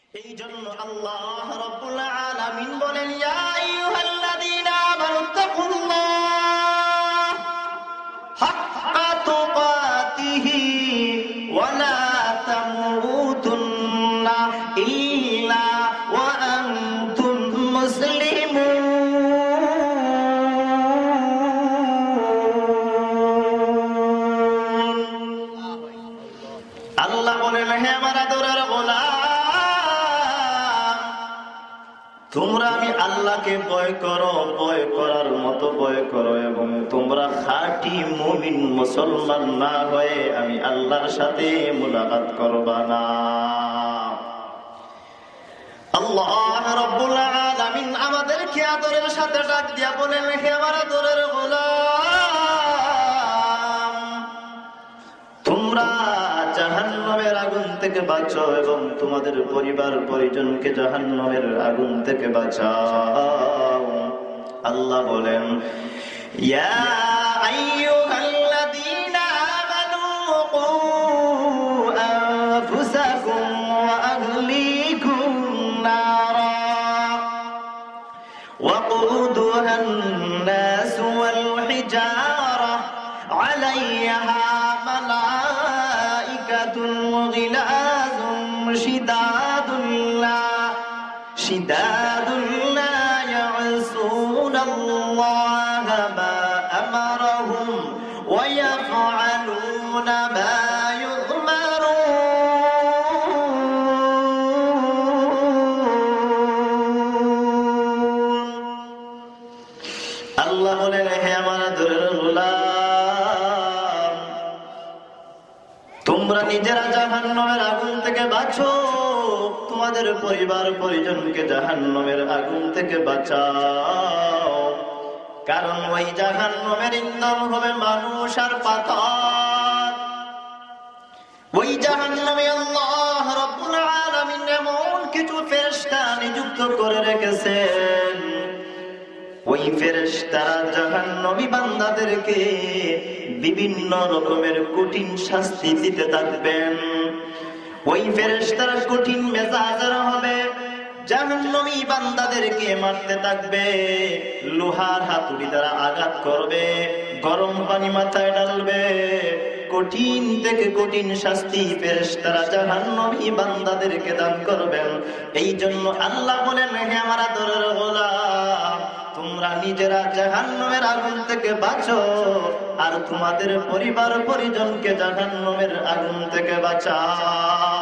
এই জন্য আল্লাহ রাব্বুল আলামিন বলেন, ইয়া আইয়ুহাল্লাযীনা আমানুত্তাকুল্লাহ হাক্কা তুকাতিহি ওয়া লা তামুতুন্না ইল্লা ওয়া আনতুম মুসলিমুন। আল্লাহ বলেন, হে আমার আদরের গোলাম, তোমরা আমি আল্লাহকে ভয় করো, ভয় করার মতো ভয় করো, এবং তোমরা খাঁটি মুমিন মুসলমান না হয়ে আমি আল্লাহর সাথে মুলাকাত করবা না। আল্লাহ রাব্বুল আলামিন আমাদেরকে আদরের সাথে ডাক দিয়া বলেন, হে আমার আদরের গোলাম, তোমরা জাহান্নামের আগুন থেকে বাঁচো এবং তোমাদের পরিবার পরিজনকে জাহান্নামের আগুন থেকে বাঁচাও। আল্লাহ বলেন, ইয়া আইয়ুহাল্লাযীনা আমানু কু আনফুসাকুম ওয়া আহলিকুম নারা ওয়াকুদুহান নাস ওয়াল হিজারা আলাইহা غلاظ شداد لا يعصون الله ما أمرهم ويفعلون ما يؤمرون। আল্লাহ বলেন, হে আমার আদরের গোলাম, তোমরা নিজেরা জাহান্নামের আগুন থেকে বাঁচো, তোমাদের পরিবার পরিজনকে জাহান্নামের আগুন থেকে বাঁচাও। কারণ ওই জাহান্নামের ইন্ধন হবে মানুষ আর পাথর। ওই জাহান্নামে আল্লাহ রাব্বুল আলামিন এমন কিছু ফেরেশতা নিযুক্ত করে রেখেছেন, ওই ফেরেশতারা জাহান্নামী বান্দাদেরকে বিভিন্ন রকমের কঠিন শাস্তি দিতে থাকবেন। ওই ফেরেশতারা কঠিন মেজাজের হবে, জাহান্নামী বান্দাদেরকে মারতে থাকবে, লোহার হাতুড়ি দ্বারা আঘাত করবে, গরম পানি মাথায় ঢালবে, কঠিন থেকে কঠিন শাস্তি ফেরেশতারা জাহান্নামী বান্দাদেরকে দান করবেন। এই জন্য আল্লাহ বলেন, হে আমার আদরের গোলাম, তোমরা নিজেরা জাহান্নামের আগুন থেকে বাঁচো আর তোমাদের পরিবার পরিজনকে জাহান্নামের আগুন থেকে বাঁচাও।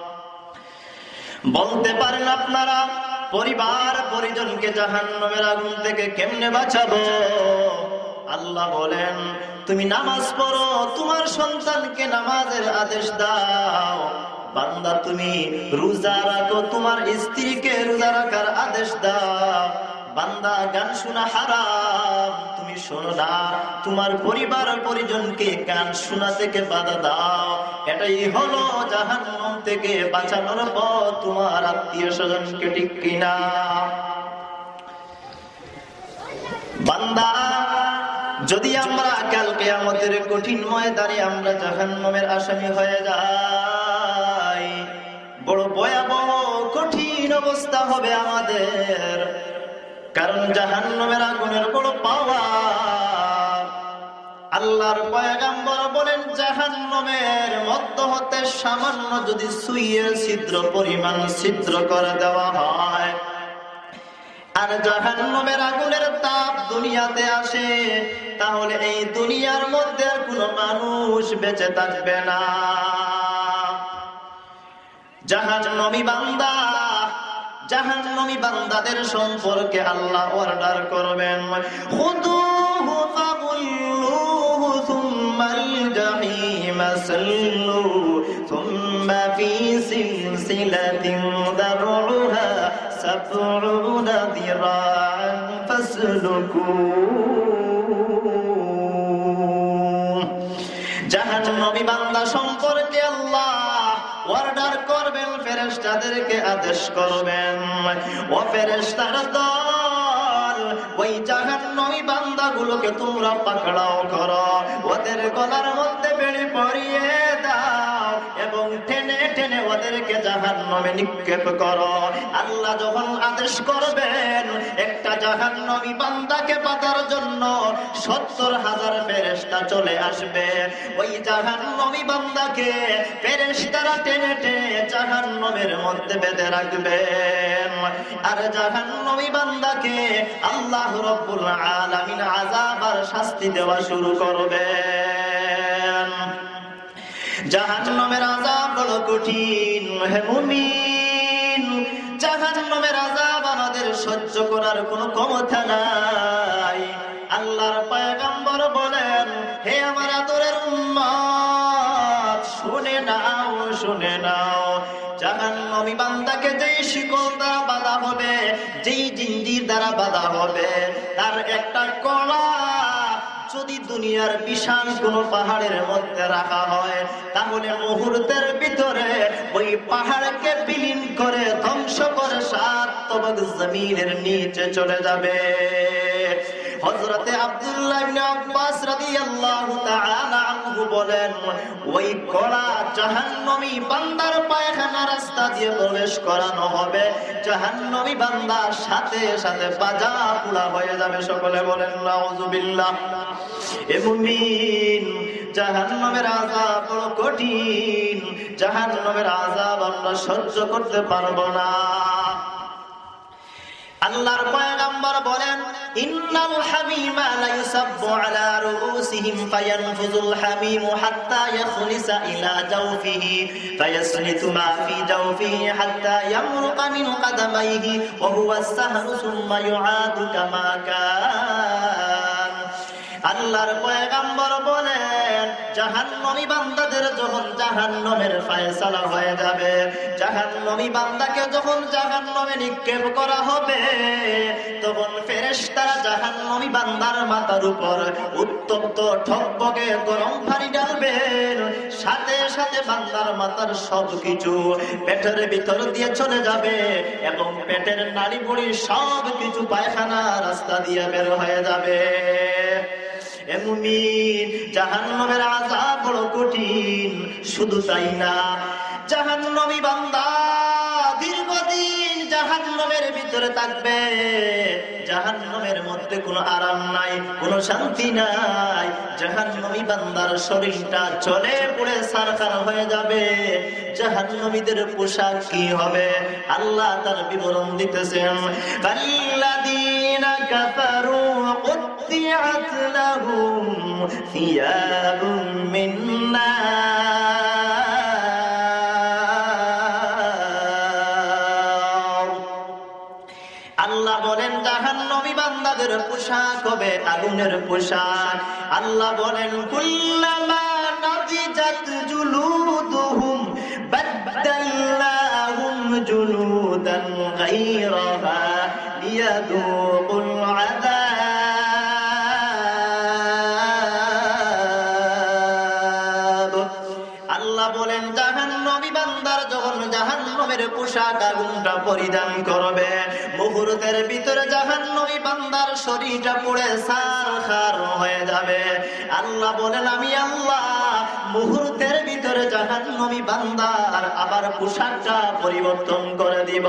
বলতে পারেন আপনারা, পরিবার পরিজনকে জাহান্নামের আগুন থেকে কেমনে বাঁচাবো? আল্লাহ বলেন, তুমি নামাজ পড়ো, তোমার সন্তানকে নামাজের আদেশ দাও। বান্দা তুমি রোজা রাখো, তোমার স্ত্রীকে রোজা রাখার আদেশ দাও। বান্দা গান শোনা হারাম, তুমি শোনো না, তোমার পরিবার পরিজনকে গান শোনা থেকে বাধা দাও। এটাই হলো জাহান্নাম থেকে বাঁচানোর পথ তোমার আত্মীয় স্বজনকে, ঠিক কিনা? বান্দা, যদি আমরা কাল কিয়ামতের কঠিন ময়দানে আমরা জাহান্নামের আসামি হয়ে যাই, বড় ভয়াবহ কঠিন অবস্থা হবে আমাদের। কারণ জাহান্নামের আগুনের বড় পাওয়ার। আল্লাহর পয়গম্বর বলেন, জাহান্নামের মধ্য হতে সামান্য যদি সুইয়ের ছিদ্র পরিমাণ ছিদ্র করে দেওয়া হয়, আর জাহান্নামের আগুনের তাপ দুনিয়াতে আসে, তাহলে এই দুনিয়ার মধ্যে আর কোনো মানুষ বেঁচে থাকবে না। জাহান্নামী বান্দা, জাহান্নামী বান্দাদের সম্পর্কে আল্লাহ অর্ডার করবেন, খুদুহু ফাগুল্লুহু সুম্মাল জাহিমা সাল্লু সুম্মা ফি সিলসিলাতিন দারউহা সাবউনা দিরাআন ফাসলুকু। জাহান্নামী বান্দা সম্পর্কে আল্লাহ অর্ডার করবেন, ফেরেশতাদেরকে আদেশ করবেন, ও ফেরেশতার দল, ওই জাহান্নামী বান্দাগুলোকে তোমরা পাকড়াও করো, ওদের গলার মধ্যে বেড়ি পরিয়ে দাও এবং টেনে টেনে ওদেরকে জাহান্নামে নিক্ষেপ করো। আল্লাহ যখন আদেশ করবেন একটা জাহান্নামী বান্দাকে বাঁধার জন্য 70,000 ফেরেশতা চলে আসবে। ওই জাহান্নামী বান্দাকে ফেরেশতারা টেনে টেনে জাহান্নামের মধ্যে বেঁধে রাখবেন। আর জাহান্নামী বান্দাকে আল্লাহ রাব্বুল আলামিন আযাব আর শাস্তি দেওয়া শুরু করবেন। জাহান্নামের আযাব বড় কঠিন হে মুমিন, জাহান্নামের আযাব আমাদের সহ্য করার কোনো ক্ষমতা নাই। আল্লাহর পয়গম্বর বলেন, হে আমার আদরের উম্মত, শুনে নাও শুনে নাও, জাহান্নামী বান্দাকে যেই শিকল দ্বারা বাঁধা হবে, যেই জিঞ্জির দ্বারা বাঁধা হবে, তার একটা কলা যদি দুনিয়ার বিশাল কোন পাহাড়ের মধ্যে রাখা হয়, তাহলে মুহূর্তের ভিতরে ওই পাহাড়কে বিলীন করে ধ্বংস করে 7 তবক জমিনের নিচে চলে যাবে। হযরতে আব্দুল্লাহ ইবনে আব্বাস রাদিয়াল্লাহু তাআলা আনহু বলেন, ওই কড়া জাহান্নামী বান্দার পায়খানা রাস্তা দিয়ে প্রবেশ করানো হবে, জাহান্নামী বান্দার সাথে সাথে বাজা পোড়া হয়ে যাবে। সকলে বলেন নাউযুবিল্লাহ। এ মুমিন, জাহান্নামের আযাব বড় কঠিন, জাহান্নামের আযাব আমরা সহ্য করতে পারবো না। আল্লাহর পয়গম্বর বলেন, ইন্নাল হামিমা লা ইউসাব্বু আলা রুউসিহিম ফায়ানফুযুল হামিমু হাত্তা ইয়াখলিসা ইলা জাওফিহি ফায়াসলিতু মা ফি জাওফিহি হাত্তা ইয়ামরুকা মিন কাদামাইহি ওয়া হুয়া আস-সাহরু সুম্মা ইউআদু কামা কান। আল্লাহর পয়গম্বর বলেন, জাহান্নামী বান্দাদের যখন জাহান্নামের ফয়সালা হয়ে যাবে, জাহান্নামী বান্দাকে যখন জাহান্নামে নিক্ষেপ করা হবে, তখন ফেরেশতারা জাহান্নামী বান্দার মাথার উপর উত্তপ্ত ঠকবগে গরম পানি ঢালবেন, সাথে সাথে বান্দার মাথার সবকিছু পেটের ভিতর দিয়ে চলে যাবে এবং পেটের নাড়ি ভুঁড়ি সবকিছু পায়খানা রাস্তা দিয়ে বের হয়ে যাবে। এ মুমিন, জাহান্নামের আযাব বড় কঠিন। শুধু তাই না, জাহান্নামী বান্দা দীর্ঘদিন জাহান্নামের ভিতরে থাকবে, জাহান্নামের মধ্যে কোনো আরাম নাই, কোনো শান্তি নাই। জাহান্নামী বান্দার শরীরটা চলে পুড়ে ছারখার হয়ে যাবে। জাহান্নামীদের পোশাক কি হবে আল্লাহ তার বিবরণ দিতেছেন, কাল্লাযীনা কাফারু কুত্তিআত লাহুম থিয়াবুম মিন নার। আল্লাহ বলেন, জাহান্নামী বান্দাদের পোশাক হবে আগুনের পোশাক। আল্লাহ বলেন, কুল্লামা নাদিজাত জুলুদুহুম বাদদালনাহুম জুলুদান গায়রাহা লিয়াযুকুল আযাব। আল্লাহ বলেন, জাহান্নামী বান্দার যখন জাহান্নামের পোশাক আগুনটা পরিধান করবে, মুহূর্তের ভিতরে জাহান্নামী বান্দার শরীরটা পুড়ে ছারখার হয়ে যাবে। আল্লাহ বলেন, আমি আল্লাহ মুহূর্তের ভিতরে জাহান্নামী বান্দার আবার পোশাকটা পরিবর্তন করে দিব।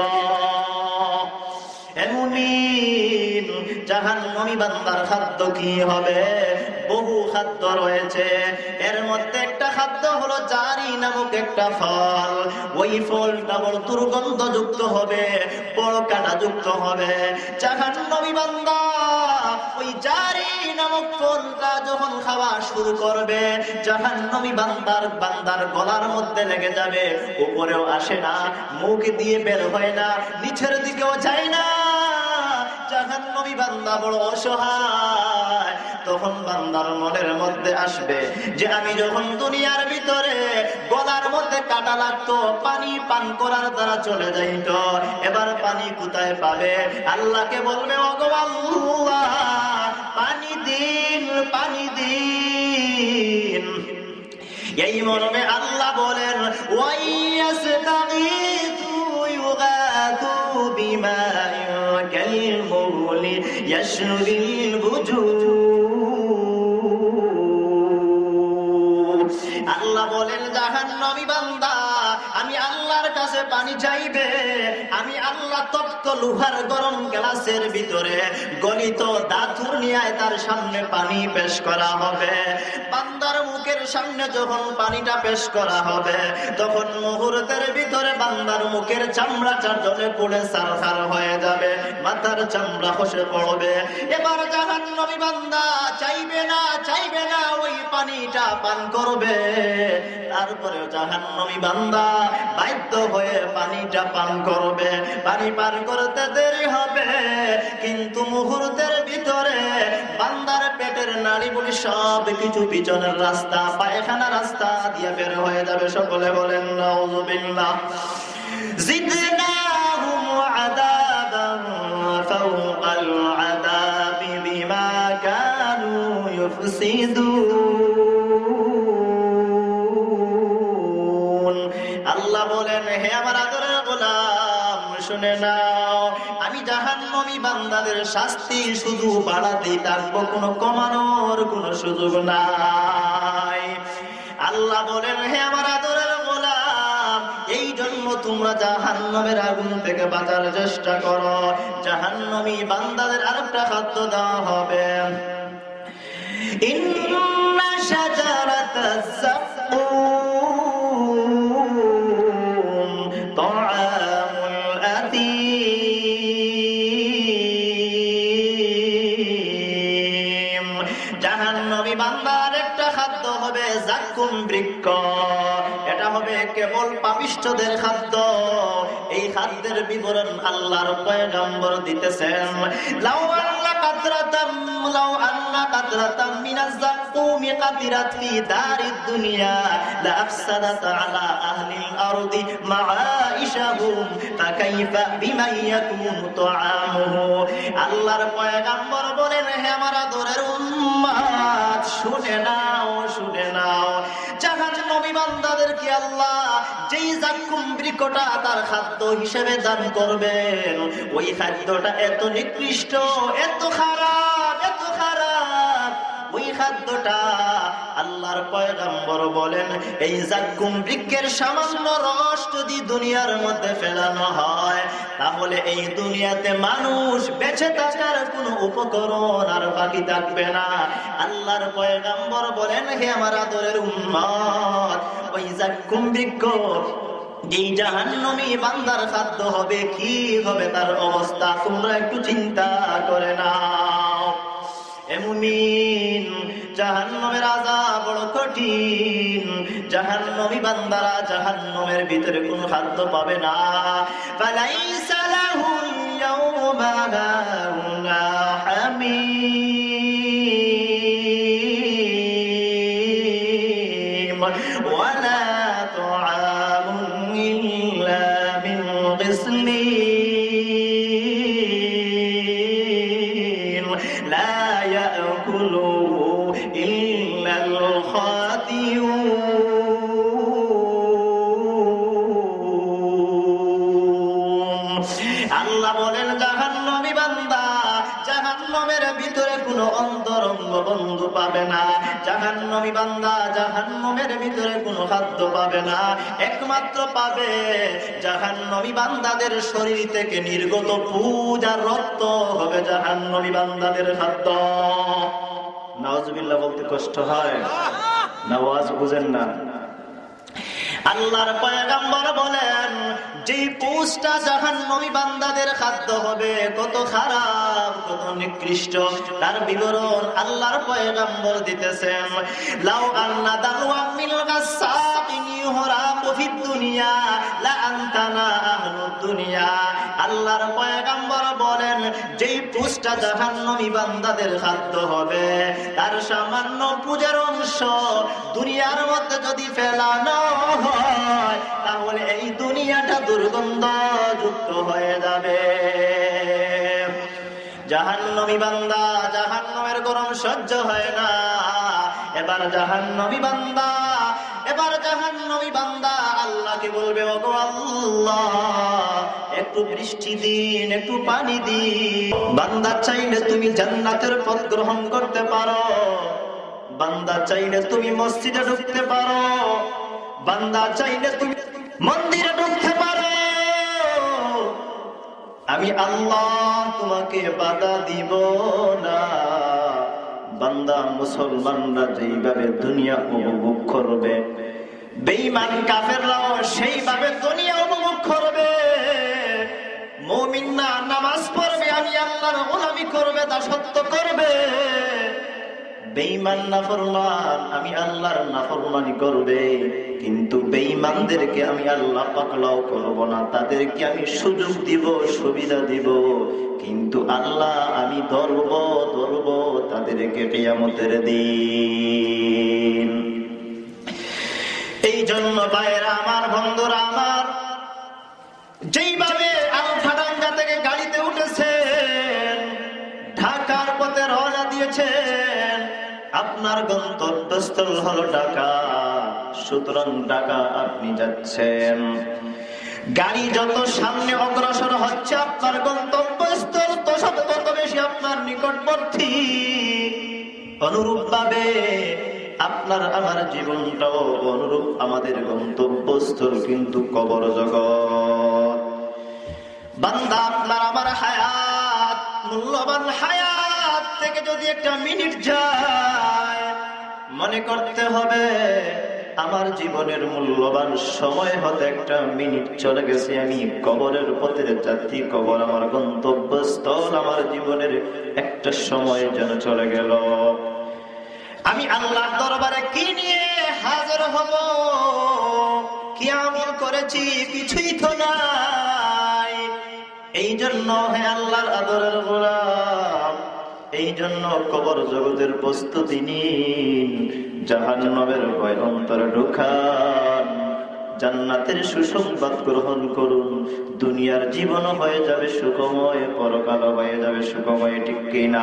হে মুমিন, জাহান্নামী বান্দার খাদ্য কি হবে? বহু খাদ্য রয়েছে। এর মধ্যে একটা খাদ্য হলো জারি নামক একটা ফল। ওই ফলটা বড় দুর্গন্ধযুক্ত হবে, বড় কাঁটাযুক্ত হবে। জাহান্নামী বান্দা ওই জারি নামক ফলটা যখন খাওয়া শুরু করবে, জাহান্নামী বান্দার গলার মধ্যে লেগে যাবে। উপরেও আসে না, মুখ দিয়ে বের হয় না, নিচের দিকেও যায় না। জাহান্নামী বান্দা বড় অসহায়। তখন বান্দার মনের মধ্যে আসবে যে আমি যখন দুনিয়ার ভিতরে গলার মধ্যে কাটা লাগতো, পানি পান করার দ্বারা চলে যাইত, এবার পানি কোথায় পাবে? আল্লাহকে বলবে, ওগো আল্লাহ, পানি দিন, পানি দিন। এই মর্মে আল্লাহ বলেন, ওয়াইয়াসতাগীথু ইউগাথু বিমাইন কালমুহলি ইয়াশবিল বুজুহ। আল্লাহ বলেন, জাহান্নামী বান্দা পানি চাইবে, আমি আল্লাহ তপ্ত লোহার গরম গ্লাসের ভিতরে গলিত ধাতুর নিয়ে তার সামনে পানি পেশ করা হবে। বান্দার মুখের সামনে যখন পানিটা পেশ করা হবে, তখন মুহূর্তের ভিতরে বান্দার মুখের চামড়াটা জ্বলে পুড়ে ছারখার হয়ে যাবে, মাথার চামড়া খসে পড়বে। এবার জাহান্নামী বান্দা চাইবে না ওই পানিটা পান করবে। তারপরে জাহান্নামী বান্দা বাধ্য হয়ে পানিটা পান করবে। পানি পান করতে দেরি হবে, কিন্তু মুহূর্তের ভিতরে বান্দার পেটের নাড়িভুড়ি সব কিছু পিছনের রাস্তা, পায়খানা রাস্তা দিয়ে বের হয়ে যাবে। সকলে বলেন নাউযুবিল্লাহ। জিদনাহুম আযাবান ফাওকাল আযাবি বিমা কানু ইউফসিদুন। আল্লাহ বলেন, হে আমার আদরের গোলাম, শুনে নাও, আমি জাহান্নামী বান্দাদের শাস্তি শুধু বাড়াতেই থাকবো, কোনো কমানোর কোনো সুযোগ নাই। আল্লাহ বলেন, হে আমার আদরের গোলাম, এই জন্য তোমরা জাহান্নামের আগুন থেকে বাঁচার চেষ্টা করো। জাহান্নামী বান্দাদের আরেকটা খাদ্য দেওয়া হবে। ইন্না শাজারাতাজ যাক্কুম তাআমুল আতীম। জাহান্নামী বান্দার একটা খাদ্য হবে যাক্কুম বৃক্ষ। এটা হবে কেবল পাপিষ্ঠদের খাদ্য। এই খাদ্যের বিবরণ আল্লাহর পয়গম্বর দিতেছেন। লাউ আন্না কাতরাতাম মিনাজ যাক্কুমি কাতিরাত ফি দারিদ দুনিয়া লাআফসাদাত আলা আহলিল আরদি মাআইশাহুম ফাকাইফা বিমান ইয়াকুনু তুআমুহু। আল্লাহর পয়গম্বর বলেন, হে আমার আদরের উম্মত, শুনে নাও, জাহান্নামী বান্দাদেরকে আল্লাহ যেই যাক্কুম বৃক্ষটা তার খাদ্য হিসেবে দান করবেন, ওই খাদ্যটা এত নিকৃষ্ট, এত খারাপ, ওই খাদ্যটা আল্লাহর পয়গম্বর বলেন, এই যাক্কুম বৃক্ষের সামান্য রস যদি দুনিয়ার মধ্যে ফেলানো হয়, তাহলে এই দুনিয়াতে মানুষ বেঁচে থাকার কোনো উপকরণ আর বাকি থাকবে না। আল্লাহর পয়গম্বর বলেন, হে আমার আদরের উম্মত, ওই যাক্কুম বৃক্ষ যেই জাহান্নামী বান্দার খাদ্য হবে, কি হবে তার অবস্থা তোমরা একটু চিন্তা করে নাও। এ মুমিন, জাহান্নামের আযাব বড় কঠিন। জাহান্নামী বান্দারা জাহান্নামের ভিতরে কোনো খাদ্য পাবে না। ফালাইসা লাহুল ইয়াওমা হাউনা হামীম ওয়ালা তুআমুন ইল্লা মিন গিসলিন লা ইয়াকুলুহু ইল্লাল খাতিউন। আল্লাহ বলেন, জাহান্নামী বান্দা জাহান্নামের ভিতরে কোনো অন্তরঙ্গ বন্ধু পাবে না। জাহান্নামী বান্দা জাহান্নামের ভিতরে কোনো খাদ্য পাবে না। একমাত্র পাবে জাহান্নামী বান্দাদের শরীর থেকে নির্গত পুজ আর রক্ত হবে জাহান্নামী বান্দাদের খাদ্য। নাউজুবিল্লাহ বলতে কষ্ট হয় না? ওয়াজ বুঝেন না? আল্লাহর পয়গম্বর বলেন, যে পুষ্টা জাহান্নামী বান্দাদের খাদ্য হবে, কত খারাপ, কত নিকৃষ্ট, তার বিবরণ আল্লাহর পয়গম্বর দিতেছেন। লাউ আন্না দালওয়া মিল গাসাকিন ইউহরাকু ফিদ দুনিয়া লা আনতানা আহলুদ দুনিয়া। আল্লাহর পয়গম্বর বলেন, যেই পুষ্টা জাহান্নামী বান্দাদের খাদ্য হবে, তার সামান্য পূজার অংশ দুনিয়ার মধ্যে যদি ফেলানো হয়, তাহলে এই দুনিয়াটা দুর্গন্ধযুক্ত হয়ে যাবে। জাহান্নামী বান্দা জাহান্নামের গরম সহ্য হয় না। এবার জাহান্নামী বান্দা আল্লাহকে বলবে, ওগো আল্লাহ, একটু বৃষ্টি দিন, একটু পানি দিন। বান্দা চাইলে তুমি জান্নাতের পথ গ্রহণ করতে পারো, বান্দা চাইলে তুমি মসজিদে ঢুকতে পারো, বান্দা চাইলে তুমি মন্দিরে ঢুকতে পারো, আমি আল্লাহ তোমাকে বাধা দিব না। বান্দা মুসলমানরা যেইভাবে দুনিয়া উপভোগ করবে, বেঈমান কাফেররাও সেইভাবে দুনিয়া উপভোগ করবে। মুমিনরা নামাজ পড়বে, আমি আল্লাহর গোলামি করবে, দাসত্ব করবে। বেঈমান নাফরমান আমি আল্লাহর নাফরমানি করবে। কিন্তু বেঈমানদেরকে আমি আল্লাহ পাকড়াও করব না, তাদেরকে আমি সুযোগ দিব, সুবিধা দিব। কিন্তু আল্লাহ আমি ধরব তাদেরকে কিয়ামতের দিন। এই জন্য ভাইরা আমার, বন্ধুরা আমার, যেইভাবে আলফাডাঙ্গা থেকে গাড়িতে উঠেছেন, ঢাকার পথে রওনা দিয়েছেন, আপনার গন্তব্যস্থল হলো ঢাকা, সুতরাং ঢাকা আপনি যাচ্ছেন। গাড়ি যত সামনে অগ্রসর হচ্ছে আপনার গন্তব্যস্থল তত বেশি আপনার নিকটবর্তী। অনুরূপ ভাবে আপনার আমার জীবনটাও অনুরূপ আমাদের গন্তব্যস্থল কিন্তু কবর জগৎ। বান্দা আপনার আমার হায়াত, মূল্যবান হায়াত থেকে যদি একটা মিনিট যায়, মনে করতে হবে আমার জীবনের মূল্যবান সময় হতে একটা মিনিট চলে গেছে। আমি কবরের পথের যাত্রী, কবর আমার গন্তব্যস্থল, আমার জীবনের একটা সময় যেন চলে গেল। আমি আল্লাহর দরবারে কি নিয়ে হাজির হব? কি আমল করেছি? কিছুই তো নাই। এই জন্য হে আল্লাহর আদরের গোলাম, এই জন্য কবর জগতের প্রস্তুতি নিন, জাহান্নামের ভয় অন্তরে ঢুকান, জান্নাতের সুসংবাদ গ্রহণ করুন। দুনিয়ার জীবন হয়ে যাবে সুখময়, পরকাল হয়ে যাবে সুখময়, ঠিক কিনা?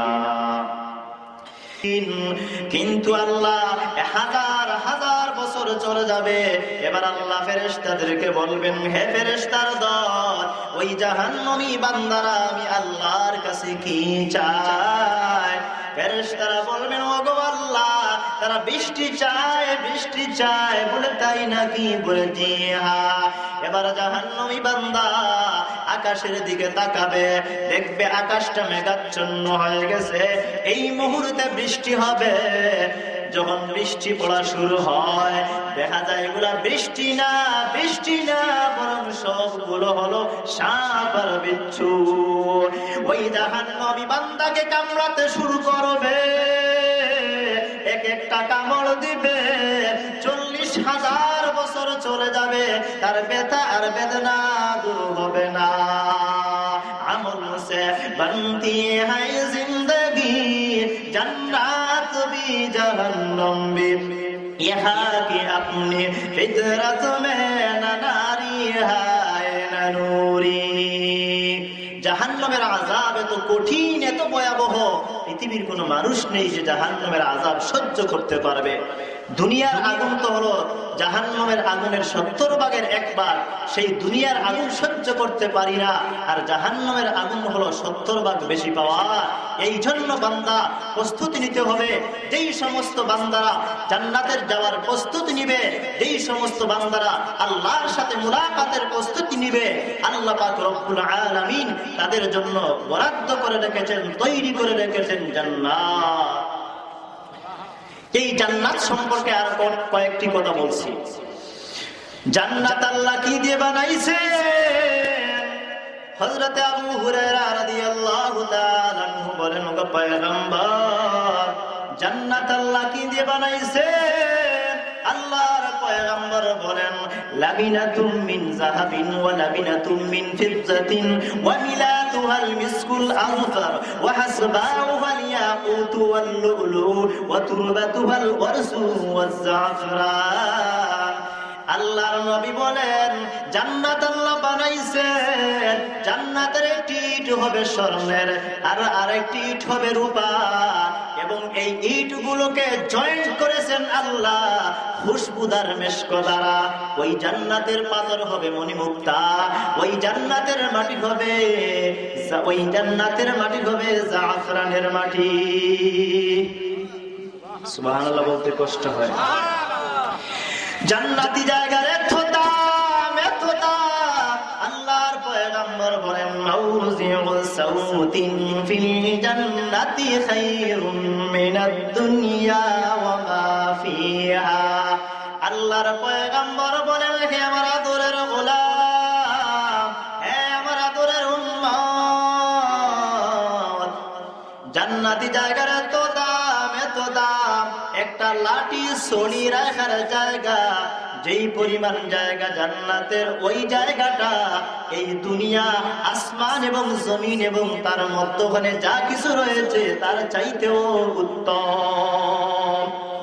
কিন্তু আল্লাহ হাজার হাজার বছর চলে যাবে। এবার আল্লাহ ফেরেশতাদেরকে বলবেন, হে ফেরেশতার দল, ওই জাহান্নামী বান্দারা আমি আল্লাহর কাছে কি চায়? ফেরেশতারা বলবেন, ওগো আল্লাহ, তারা বৃষ্টি চায়, বৃষ্টি চায়। বলে তাই নাকি? বলে জি হ্যাঁ। এবার জাহান্নামী বান্দা আকাশের দিকে তাকাবে, দেখবে আকাশটা মেঘাচ্ছন্ন হয়ে গেছে, এই মুহূর্তে বৃষ্টি হবে। যখন বৃষ্টি পড়া শুরু হয়, দেখা যায় এগুলা বৃষ্টি না, বৃষ্টি না, বরং সবগুলো হলো সাপ আর বিচ্ছু। ওই জাহান্নামী বান্দাকে কামড়াতে শুরু করবে, এক একটা কামড় দিবে, 40,000 বছর চলে যাবে, তার ব্যথা আর বেদনা দূর হবে না। আমল সে বনতি হ্যায় জিন্দগি, जन्नत भी जहन्नम भी, यहाँ की अपनी फितरत में न नारी है न नूरी। জাহান্নামের আযাব এত কঠিন, এত ভয়াবহ, পৃথিবীর কোনো মানুষ নেই যে জাহান্নামের আযাব সহ্য করতে পারবে। দুনিয়ার আগুন তো হলো জাহান্নামের আগুনের 70 ভাগের 1 ভাগ, সেই দুনিয়ার আগুন সহ্য করতে পারি না, আর জাহান্নামের আগুন হলো 70 ভাগ বেশি পাওয়া। এই জন্য বান্দা প্রস্তুতি নিতে হবে। যেই সমস্ত বান্দারা জান্নাতের যাওয়ার প্রস্তুতি নিবে, যেই সমস্ত বান্দারা আল্লাহর সাথে মুলাকাতের প্রস্তুতি নিবে, আল্লাহ পাক রব্বুল আলামিন তাদের জন্য বরাদ্দ করে রেখেছেন, তৈরি করে রেখেছেন জান্নাত। এই জান্নাত সম্পর্কে আর কয়েকটি কথা বলছি। জান্নাত আল্লাহ কি দিয়ে বানাইছে? হযরত আবু হুরায়রা রাদিয়াল্লাহু তাআলা আনহু বলেন, ওগো পয়গম্বর, জান্নাত আল্লাহ কি দিয়ে বানাইছে? আল্লাহর পয়গম্বর বলেন, লাবিনাতুম মিন যাহাবিন ওয়া লাবিনাতুম মিন ফিদ্দাতিন ওয়া মিলাতুহাল মিসকুল আযফার ওয়া হাসবাউহাল ইয়াকুতু ওয়াল লুলু ওয়া তুরবাতুহাল ওয়ারসু ওয়াজ জাফরান। আল্লাহর নবী বলেন, জান্নাত আল্লাহ বানাইছেন, জান্নাতের একটি ইট হবে স্বর্ণের, আর আরেকটি ইট হবে রূপা, এবং এই ইটগুলোকে জয়েন্ট করেছেন আল্লাহ খুশবুদার মেশক দ্বারা। ওই জান্নাতের পাথর হবে মণিমুক্তা, ওই জান্নাতের মাটি হবে জাফরানের মাটি। সুবহানাল্লাহ বলতে কষ্ট হয়। জান্নাতি জায়গার এত দাম, এত দাম। আল্লাহর পয়গম্বর পয়গম্বর বলেন মাউজিউ সাউতিন ফিল জান্নাতি খায়রুম মিনাদ দুনিয়া ওয়া মা ফিহা। আল্লাহর পয়গম্বর বলেন, হে আমার আদরের গোলাম, হে আমার আদরের উম্মত, জান্নাতি জায়গার এত দাম, এত দাম, একটা লাঠি ছড়ি রাখার জায়গা, যেই পরিমাণ জায়গা জান্নাতের, ওই জায়গাটা এই দুনিয়া, আসমান এবং জমিন এবং তার মধ্যখানে যা কিছু রয়েছে তার চাইতেও উত্তম।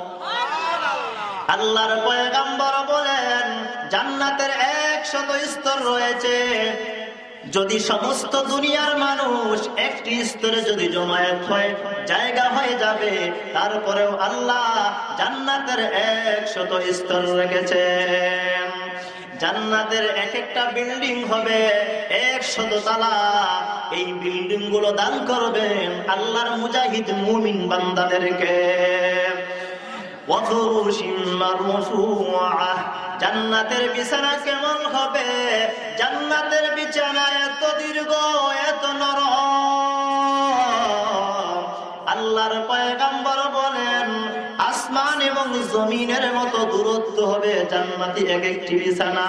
আল্লাহর পয়গম্বর বলেন জান্নাতের 100 স্তর রয়েছে। যদি সমস্ত দুনিয়ার মানুষ একটি স্তরে যদি জমায়েত হয়ে জায়গা হয়ে যাবে, তারপরেও আল্লাহ জান্নাতের 100 স্তর রেখেছেন। জান্নাতের এক একটা বিল্ডিং হবে 100 তলা। এই বিল্ডিং গুলো দান করবেন আল্লাহর মুজাহিদ মুমিন বান্দাদেরকে। জান্নাতের বিছানা কেমন হবে? জান্নাতের বিছানা এত দীর্ঘ, এত নরম। আল্লাহর পয়গম্বর বলেন আসমান এবং জমিনের মতো দূরত্ব হবে জান্নাতি এক একটি বিছানা।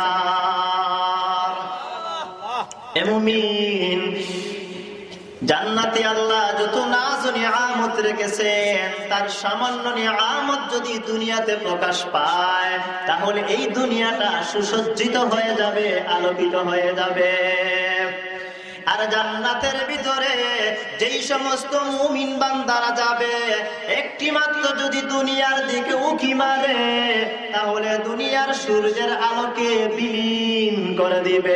মুমিন, জান্নাতে আল্লাহ যত নাজ নিয়ামত রেখেছেন, তার সামান্য নিয়ামত যদি দুনিয়াতে প্রকাশ পায়, তাহলে এই দুনিয়াটা সুসজ্জিত হয়ে যাবে, আলোকিত হয়ে যাবে। আর জান্নাতের ভিতরে যেই সমস্ত মুমিন বান্দারা যাবে, একটি মাত্র যদি দুনিয়ার দিকে উকি মারে, তাহলে দুনিয়ার সূর্যের আলোকে বিলীন করে দিবে।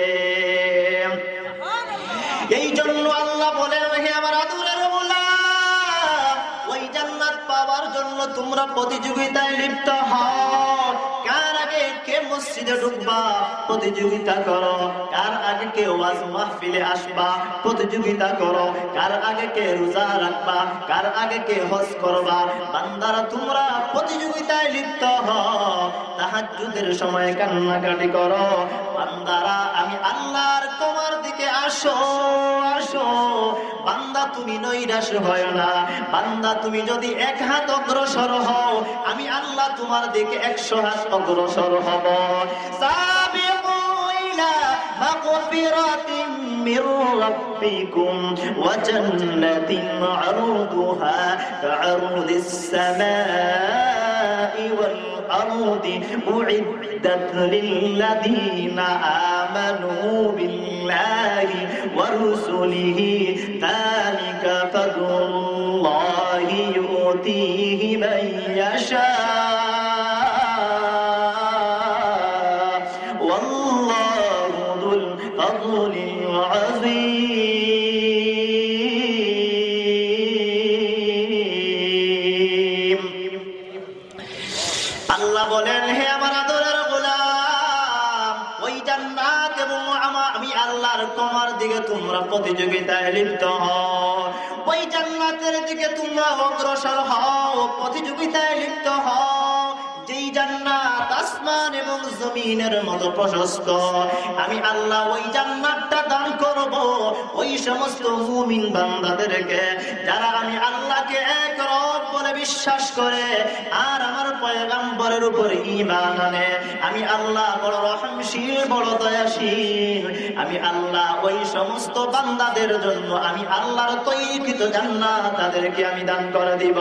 এই জন্য আল্লাহ বলেন, হে আমার আদরের গোলাম, ওই জান্নাত পাওয়ার জন্য তোমরা প্রতিযোগিতায় লিপ্ত হও। কার আগে কে মসজিদে ঢুকবা প্রতিযোগিতা করো, কার আগে কে ওয়াজ মাহফিলে আসবা প্রতিযোগিতা করো, কার আগে কে রোজা রাখবা, কার আগে কে হজ করবা। বান্দারা তোমরা প্রতিযোগিতায় লিপ্ত হও, তাহাজ্জুদের সময় কান্নাকাটি করো। বান্দারা আমি আল্লাহর তোমার দিকে আসো, আসো। বান্দা তুমি নৈরাশ হয় না, বান্দা তুমি যদি 1 হাত অগ্রসর হও, আমি আল্লাহ তোমার দিকে 100 হাত অগ্রসর হব। সাবিকু ইলা মাগফিরাতিন মির রাব্বিকুম ওয়া জান্নাতিন আরদুহা কা'আরদিস সামাই ওয়াল আরদি উইদ্দাত লিল্লাযীনা আমানু বিল্লাহি ওয়া রুসুলিহি যালিকা ফাদলুল্লাহি ইউতিহি মান ইয়াশা ওয়াল্লাহু যুল ফাদলিল আযীম। আল্লাহ বলেন, হে আমার আদরের গোলাম, ওই জান্নাত এবং আমি আল্লাহর তোমার দিকে তোমরা প্রতিযোগিতায় লিপ্ত হও, ওই জান্নাতের দিকে তোমরা অগ্রসর হও, প্রতিযোগিতায় লিপ্ত হও। যেই জান্নাত আসমান এবং জমিনের মতো প্রশস্ত, আমি আল্লাহ ওই জান্নাতটা দান করব ওই সমস্ত মুমিন বান্দাদেরকে যারা আমি আল্লাহকে এক রব বলে বিশ্বাস করে আর আমার পয়গম্বরের উপরে ঈমান আনে। আমি আল্লাহ বড় রহমশীল, বড় দয়াশীল। আমি আল্লাহ ওই সমস্ত বান্দাদের জন্য আমি আল্লাহর তৈরিকৃত জান্নাত তাদেরকে আমি দান করে দিব।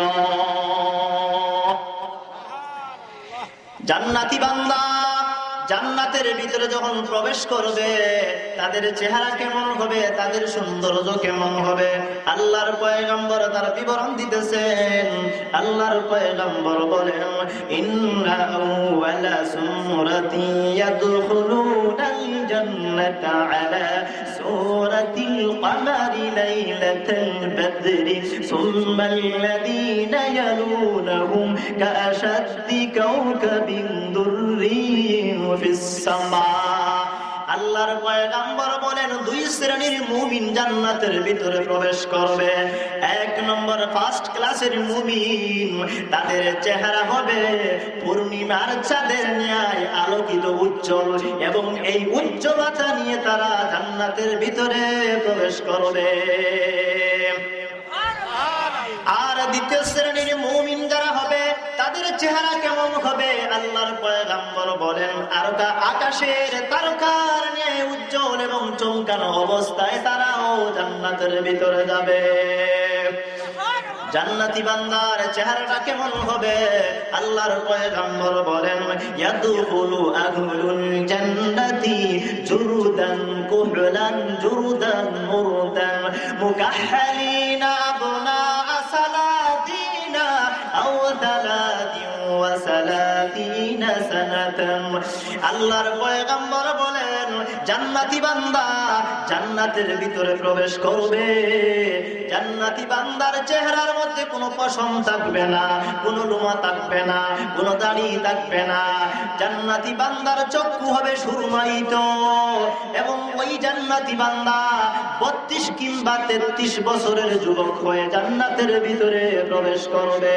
জান্নাতি বান্দা জান্নাতের ভিতরে যখন প্রবেশ করবে, তাদের চেহারা কেমন হবে, তাদের সৌন্দর্য কেমন হবে, আল্লাহর পয়গম্বর তার বিবরণ দিতেছেন। আল্লাহর পয়গম্বর বলেন, ইন্না আউওয়ালা সুরাতি ইয়াদখুলুনাল জান্নাতা আলা সুরাতিল কমারি লাইলাতাল বদরি সুম্মাল্লাযীনা ইয়ালুনাহুম কাআশাদ্দি কাওকাবিন দুররিয়্যিন ফিস সামা। আল্লাহর পয়গম্বর বলেন দুই শ্রেণীর মুমিন জান্নাতের ভিতরে প্রবেশ করবে। এক নম্বর ফার্স্ট ক্লাসের মুমিন, তাদের চেহারা হবে পূর্ণিমার চাঁদের ন্যায় আলোকিত উজ্জ্বল, এবং এই উজ্জ্বলতা নিয়ে তারা জান্নাতের ভিতরে প্রবেশ করবে। আর দ্বিতীয় শ্রেণীর মুমিন যারা হবে তাদের চেহারা কেমন হবে? আল্লাহর পয়গম্বর বলেন আকাশের তারকার ন্যায় উজ্জ্বল এবং চমকানো অবস্থায় তারাও জান্নাতের ভিতরে যাবে। জান্নাতি বান্দার চেহারাটা কেমন হবে? আল্লাহর পয়গম্বর বলেন ইয়াদখুলু আহলুল জান্নাতি জুরুদান কুহলান জুরুদান মুরদান মুকাহহালিনা আবনা সালাতিনা আও সালাতিন ওয়া সালাতিনা সানাতান। আল্লাহর পয়গম্বর বলেন জান্নাতি বান্দা জান্নাতের ভিতরে প্রবেশ করবে। জান্নাতি বান্দার চেহারার মধ্যে কোনো পশম থাকবে না, কোনো লোমা থাকবে না, কোনো দাড়ি থাকবে না। জান্নাতি বান্দার চক্ষু হবে সুরমায়িত, এবং ওই জান্নাতি বান্দা 32 কিংবা 33 বছরের যুবক হয়ে জান্নাতের ভিতরে প্রবেশ করবে।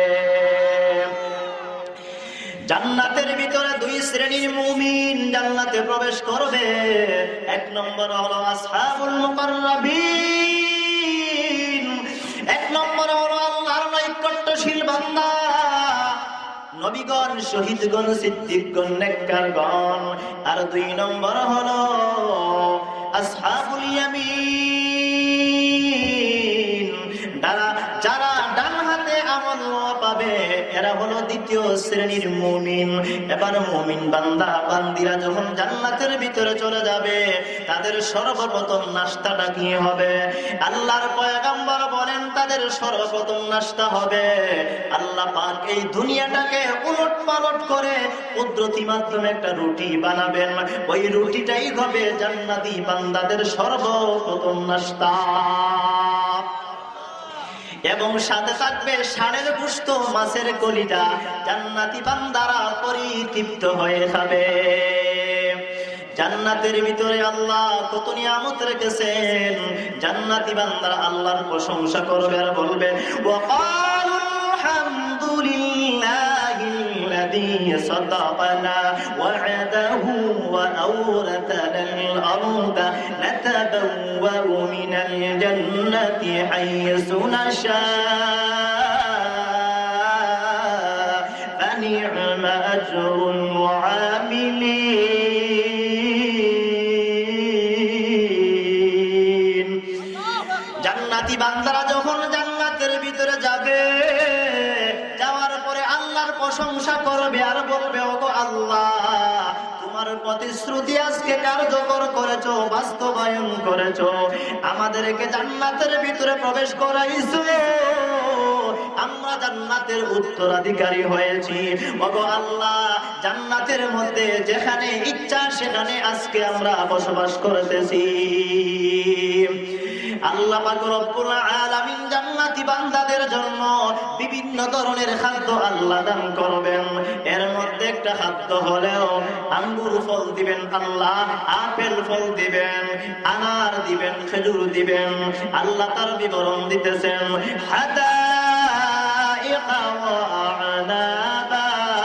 জান্নাতের ভিতরে দুই শ্রেণীর মুমিন জান্নাতে প্রবেশ করবে। এক নম্বর হলো আসহাবুল মুকাররাবিন, এক নম্বর হলো আল্লাহর নৈকট্যশীল বান্দা, নবীগণ, শহীদগণ, সিদ্দিকগণ, নেককারগণ। আর দুই নম্বর হলো আসহাবুল ইয়ামিন, যারা ডান হাতে আমল পাবে, এরা হলো দ্বিতীয় শ্রেণীর মুমিন। এবার মুমিন বান্দা বান্দিরা যখন জান্নাতের ভিতরে চলে যাবে, তাদের সর্বপ্রথম নাস্তাটা কি হবে? আল্লাহর পয়গম্বর বলেন তাদের সর্বপ্রথম নাস্তা হবে আল্লাহ পাক এই দুনিয়াটাকে উলট পালট করে কুদরতি মাধ্যমে একটা রুটি বানাবেন। ওই রুটিটাই হবে জান্নাতি বান্দাদের সর্বপ্রথম নাস্তা, এবং সাথে থাকবে ষাঁড়ের গোশত, মাছের কলিজা। জান্নাতি বান্দারা পরিতৃপ্ত হয়ে খাবে। জান্নাতের ভিতরে আল্লাহ কত নিয়ামত রেখেছেন। জান্নাতি বান্দারা আল্লাহর প্রশংসা করবে আর বলবে ওয়াকালু আলহামদুলিল্লাহিল্লাযী সাদাকানা ওয়া'দাহু ওয়া আওরাতানাল আরদা নাতাবাওয়াউ মিনাল জান্নাতি হাইসু নাশা ফানি'মা আজরুল মুআমিলিন। জান্নাতি বান্দারা যখন জান্নাতের ভিতরে যাবে, যাওয়ার পরে আল্লাহর প্রশংসা করবে আর বলবে ওগো আল্লাহ, তোমার প্রতিশ্রুতি আজকে কার্যকর করেছো, বাস্তবায়ন করেছো, আমাদেরকে জান্নাতের ভিতরে প্রবেশ করাইছো, আমরা জান্নাতের উত্তরাধিকারী হয়েছি। ওগো আল্লাহ, জান্নাতের মধ্যে যেখানে ইচ্ছা সেখানে আজকে আমরা বসবাস করতেছি। আল্লাহ পাক রব্বুল আলামিন জান্নাতি বান্দাদের জন্য বিভিন্ন ধরনের খাদ্য আল্লাহ দান করবেন। এর মধ্যে একটা খাদ্য হলেও আঙ্গুর ফল দিবেন আল্লাহ, আপেল ফল দিবেন, আনার দিবেন, খেজুর দিবেন। আল্লাহ তার বিবরণ দিতেছেন হাদাইকা ওয়া আনাবা।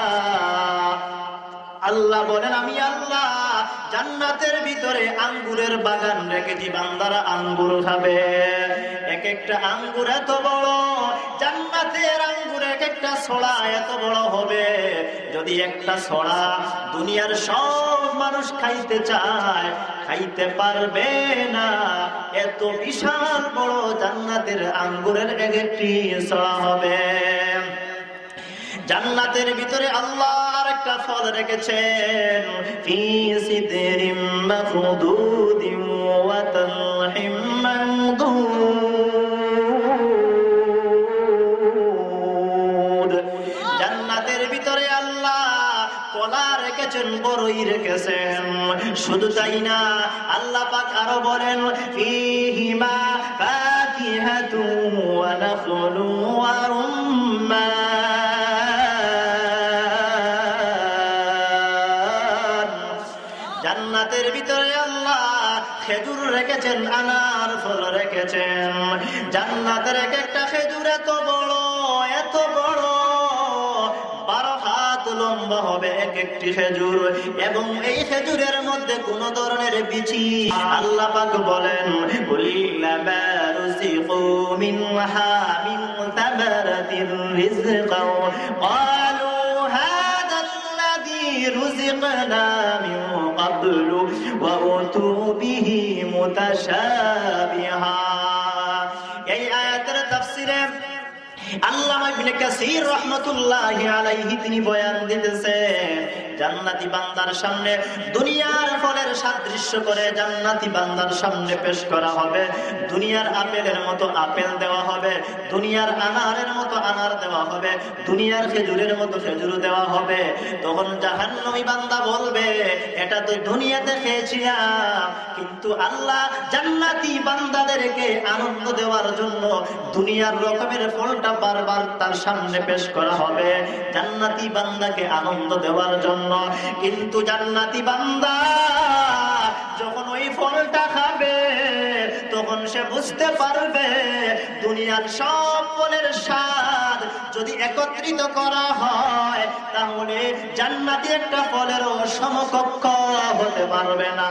আল্লাহ বলেন আমি আল্লাহ জান্নাতের ভিতরে আঙ্গুরের বাগান রেখেছি, বান্দারা আঙ্গুর খাবে। এক একটা আঙ্গুর এত বড়, জান্নাতের আঙ্গুর এক একটা ছড়া এত বড় হবে, যদি একটা ছড়া দুনিয়ার সব মানুষ খাইতে চায় খাইতে পারবে না, এত বিশাল বড় জান্নাতের আঙ্গুরের এক একটি ছড়া হবে। জান্নাতের ভিতরে আল্লাহ আরেকটা ফল রেখেছেন ফি সিদরিম মাখদুদিন ওয়া তালহিম মামদুদ। জান্নাতের ভিতরে আল্লাহ কলা রেখেছেন, বড়ই রেখেছেন। শুধু তাই না, আল্লাহ পাক আরো বলেন ফিহিমা ফাকিহাতু ওয়া নাখলু ওয়া রুম্মান। জান্নাতের ভিতরে রেখেছেন, আনার ফল রেখেছেন। জান্নাতের এক একটা খেজুর এত বড়, এত বড়, 12 হাত লম্বা হবে এক একটি খেজুর, এবং এই খেজুরের মধ্যে কোন ধরনের বিচি। আল্লাহ পাক বলেন, কুল্লামা রুজিকু মিনহা মিন তামারাতির রিজকাও ক্বালু হাযা আল্লাযী রুজিকনা মিন ক্বাবলু ওয়া উতু বিহি মুতাশাবিহা। এই আয়াতের তাফসীরে আল্লামা ইবনে কাসীর রাহমাতুল্লাহি আলাইহি তিনি বয়ান দিতেছেন, জান্নাতি বান্দার সামনে দুনিয়ার ফলের সাদৃশ্য করে জান্নাতি বান্দার সামনে পেশ করা হবে। দুনিয়ার আপেলের মতো আপেল দেওয়া হবে, দুনিয়ার আনারের মতো আনার দেওয়া হবে, দুনিয়ার খেজুরের মতো খেজুর দেওয়া হবে। তখন জাহান্নামী বান্দা বলবে, এটা তো দুনিয়াতে খেয়েছিলাম, কিন্তু আল্লাহ জান্নাতি বান্দাদেরকে আনন্দ দেওয়ার জন্য দুনিয়ার রকমের ফলটা বারবার তার সামনে পেশ করা হবে, জান্নাতি বান্দাকে আনন্দ দেওয়ার জন্য। কিন্তু জান্নাতি বান্দা যখন ওই ফলটা খাবে, তখন সে বুঝতে পারবে দুনিয়ার সব ফলের স্বাদ যদি একত্রিত করা হয়, তাহলে জান্নাতি একটা ফলেরও সমকক্ষ হতে পারবে না।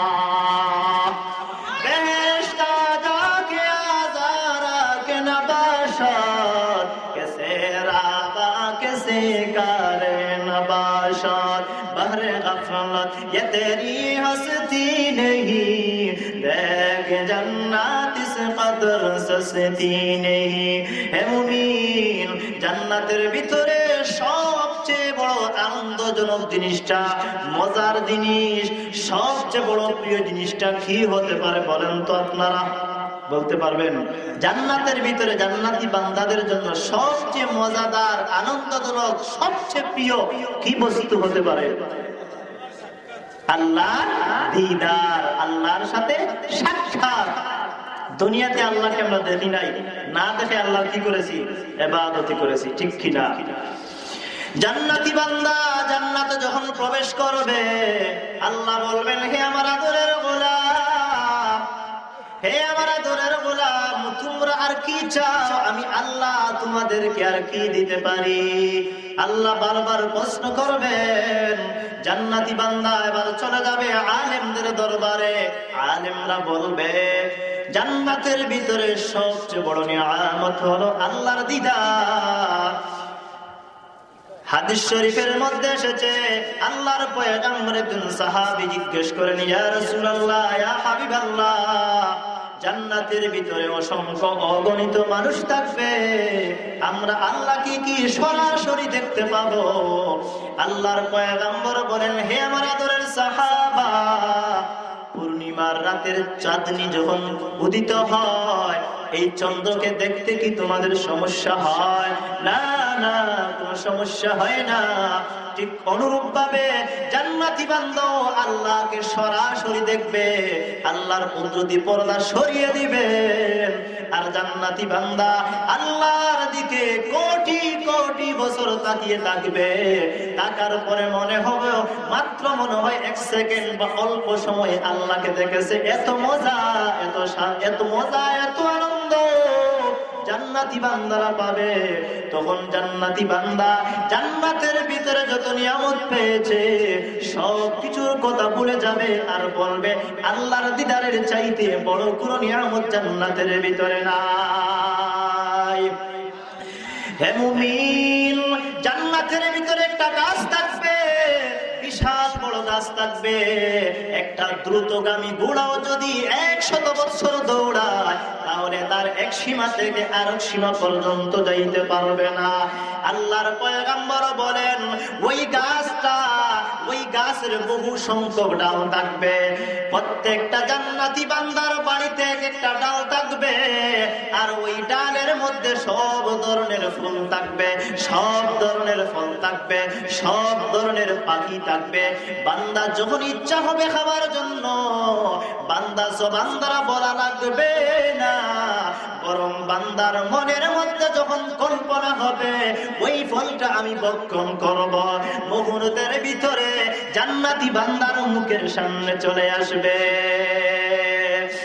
বেহেশত যাকে আযারা কে নবাশত, কেসে রাবা কেসে কারে नबाशात बहरे गफलत ये तेरी हस्ती नहीं, देख जन्नत इस कदर सस्ती नहीं। हे मुमिन, জান্নাতের ভিতরে সবচেয়ে বড় আনন্দজনক জিনিসটা, মজার জিনিস, সবচেয়ে বড় প্রিয় জিনিসটা কি হতে পারে বলেন তো আপনারা? বলতে পারবেন? জান্নাতের ভিতরে জান্নাতি বান্দাদের জন্য সবচেয়ে মজাদার, আনন্দজনক, সবচেয়ে প্রিয় কি বস্তু হতে পারে? আল্লাহর দিদার, আল্লাহর সাথে সাক্ষাৎ। দুনিয়াতে আল্লাহকে আমরা দেখি নাই, না দেখে আল্লাহ কি করেছি? ইবাদত করেছি, ঠিক কি না? জান্নাতি বান্দা জান্নাতে যখন প্রবেশ করবে, আল্লাহ বলবেন, হে আমার আদরের গোলাম, হে আমার আদরের গোলাম, তোমরা আর কি চাও? আমি আল্লাহ তোমাদেরকে আর কি দিতে পারি? আল্লাহ বারবার প্রশ্ন করবেন। জান্নাতি বান্দা এবার চলে যাবে আলেমদের দরবারে। আলেমরা বলবে, জান্নাতের ভিতরে সবচেয়ে বড় নিয়ামত হলো আল্লাহর দিদার। হাদিস শরীফের মধ্যে এসেছে, আল্লাহর পয়গম্বর একজন সাহাবী জিজ্ঞেস করেন, ইয়া রাসূলুল্লাহ, ইয়া হাবিবাল্লাহ, জান্নাতের ভিতরে অসংখ্য অগণিত মানুষ থাকবে, আমরা আল্লাহকে কি সরাসরি দেখতে পাবো? আল্লাহর পয়গম্বর বলেন, হে আমার আদরের সাহাবা, পূর্ণিমার রাতের চাঁদনি যখন উদিত হয়, এই চন্দ্রকে দেখতে কি তোমাদের সমস্যা হয়? না না, কোনো সমস্যা হয় না। ঠিক অনুরূপ ভাবে জান্নাতি বান্দা আল্লাহকে সরাসরি দেখবে, আল্লাহর কুদরতি পর্দা সরিয়ে দিবেন। আর জান্নাতি বান্দা আল্লাহর দিকে কোটি কোটি বছর তাকিয়ে থাকবে, তাকার পরে মনে হবে, মাত্র মনে হয় 1 সেকেন্ড বা অল্প সময় আল্লাহকে দেখেছে। এত মজা, এত মজা, এত আনন্দ জান্নাতি বান্দারা পাবে। তখন জান্নাতি বান্দা জান্নাতের ভিতরে যত নিয়ামত পেয়েছে সব কিছুর কথা ভুলে যাবে, আর বলবে, আল্লাহর দিদারের চাইতে বড় কোনো নিয়ামত জান্নাতের ভিতরে নাই। হে মুমিন, জান্নাতের ভিতরে একটা গাছ থাকবে, বিশাল বড় গাছ থাকবে। একটা দ্রুতগামী ঘোড়াও যদি 100 বছর দৌড়ায়, তাহলে তার এক সীমা থেকে আরেক সীমা পর্যন্ত যাইতে পারবে না। আল্লাহর পয়গম্বর বলেন, ওই গাছটা, ওই গাছের বহু সংখ্যক ডাল থাকবে। প্রত্যেকটা জান্নাতি বান্দার বাড়িতে একটা ডাল থাকবে, আর ওই ডালের মধ্যে সব ধরনের ফুল থাকবে, সব ধরনের ফল থাকবে, সব ধরনের পাখি থাকবে। বান্দা যখন ইচ্ছা হবে খাবার জন্য, বান্দারা বলা লাগবে না, বরং বান্দার মনের মধ্যে যখন কল্পনা হবে ওই ফলটা আমি ভক্ষণ করব, মুহূর্তের ভিতরে জান্নাতি বান্দার মুখের সামনে চলে আসবে।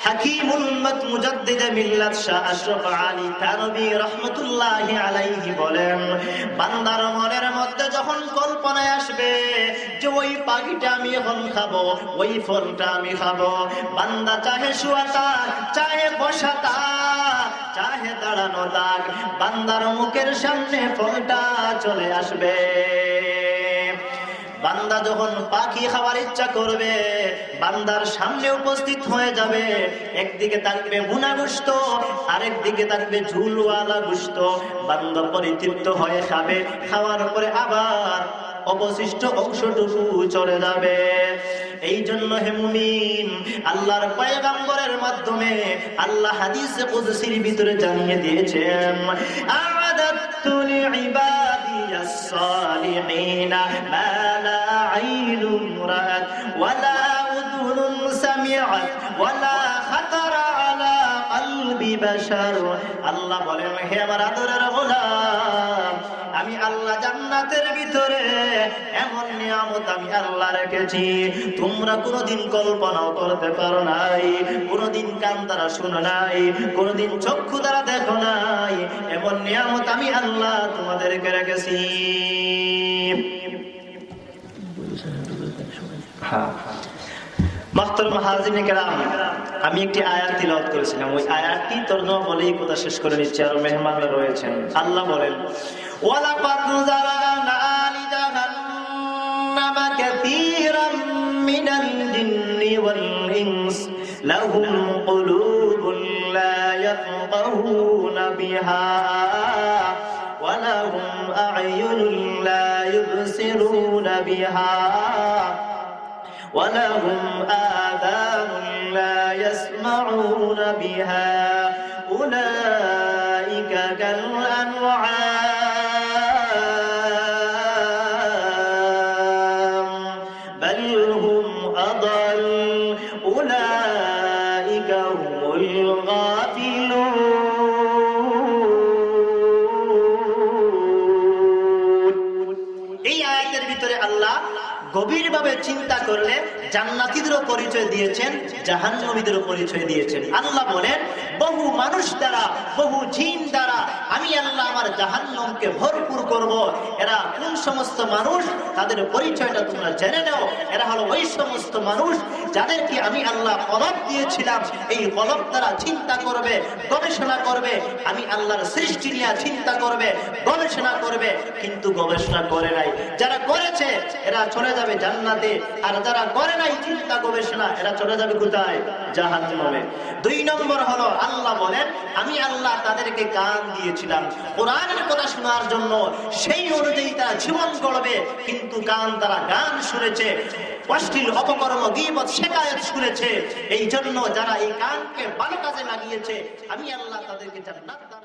হাকিমুল মুজাদ্দিদ মিল্লাত শাহ আশরাফ আলী থানভী রাহমাতুল্লাহি আলাইহি বলেন, বান্দার মনের মধ্যে যখন কল্পনায় আসবে যে ওই পাখিটা আমি এখন খাবো, ওই ফলটা আমি খাবো, বান্দা চাহে শুয়াটা, চাহে বসাটা, চাহে দাঁড়ানো থাক, বান্দার মুখের সামনে ফলটা চলে আসবে। বান্দা যখন পাখি খাওয়ার ইচ্ছা করবে, বান্দার সামনে উপস্থিত হয়ে যাবে। একদিকে থাকবে ভুনা গোশত, আরেকদিকে থাকবে ঝুলওয়ালা গোশত। বান্দা পরিতৃপ্ত হয়ে খাবে, খাওয়ার পরে আবার অবশিষ্ট অংশটুকু চলে যাবে। এই জন্য হে মুমিন, আল্লাহর পয়গম্বরের মাধ্যমে আল্লাহ হাদিসে কুদসির ভিতরে জানিয়ে দিয়েছেন, আ'আদাতু লিইবাদিয়াস সালিহিনা মা লা আইনুন রাআত ওয়ালা উযুনুন সামিআত ওয়ালা খাতারা আলা কলবি বাশার। আল্লাহ বলেন, হে আমার আদরের গোলাম, আমি আল্লাহ জান্নাতের ভিতরে এমন নিয়ামত আমি আল্লাহ রেখেছি, তোমরা কোনোদিন কল্পনাও করতে পারো নাই, কোনোদিন কান দ্বারা শুনো নাই, কোনোদিন চক্ষু দ্বারা দেখো নাই। এমন নিয়ামত আমি আল্লাহ তোমাদেরকে রেখেছি। মাহতারাম হাজিরিন কিরাম, আমি একটি আয়াত তিলাওয়াত করেছিলাম, ওই আয়াতটি তর্জমা বলেই কথা শেষ করে নিচ্ছি, আর মেহমানরা রয়েছেন। আল্লাহ বলেন, ওয়ালাকাদ যারানা লিজাহান্নামা কাসীরাম মিনাল জিন্নি ওয়াল ইনস লাহুম কুলুবুন লা ইয়াফকাহুনা বিহা ওয়া লাহুম আ'য়ুনুন লা ইউবসিরুনা বিহা وَلَهُمْ آذَانٌ لَا يَسْمَعُونَ بِهَا أُولَئِكَ كَالْأَنْعَامِ بَلْ هُمْ أَضَلُّ أُولَئِكَ هُمُ الْغَافِلُونَ। এই আয়াতের ভিতরে আল্লাহ গভীরভাবে চিন্তা করলে জান্নাতীদেরও পরিচয় দিয়েছেন, জাহান্নামীদেরও পরিচয় দিয়েছেন। আল্লাহ বলেন, বহু মানুষ দ্বারা, বহু জিন দ্বারা আমি আল্লাহ আমার জাহান্নামকে ভরপুর করব। এরা কোন সমস্ত মানুষ, তাদের পরিচয়টা তোমরা জেনে নাও। এরা হলো ওই সমস্ত মানুষ যাদেরকে আমি আল্লাহ কলব দিয়েছিলাম। এই কলব দ্বারা চিন্তা করবে, গবেষণা করবে, আমি আল্লাহর সৃষ্টি নিয়ে চিন্তা করবে, গবেষণা করবে, কিন্তু গবেষণা করে নাই। যারা করেছে এরা চলে যাবে জান্নাতে, আর যারা করে নাই চিন্তা গবেষণা, এরা চলে যাবে কোথায়? জাহান্নামে। 2 নম্বর হলো আল্লাহ বলেন, আমি আল্লাহ তাদেরকে কান দিয়েছিলাম কোরআনের কথা শোনার জন্য, সেই অনুযায়ী তারা জীবন গড়বে, কিন্তু কান তারা গান শুনেছে, অশ্লীল অপকর্ম, গীবত, শিকায়ত শুনেছে। এই জন্য যারা এই কানকে ভালো কাজে লাগিয়েছে, আমি আল্লাহ তাদেরকে জান্নাত দান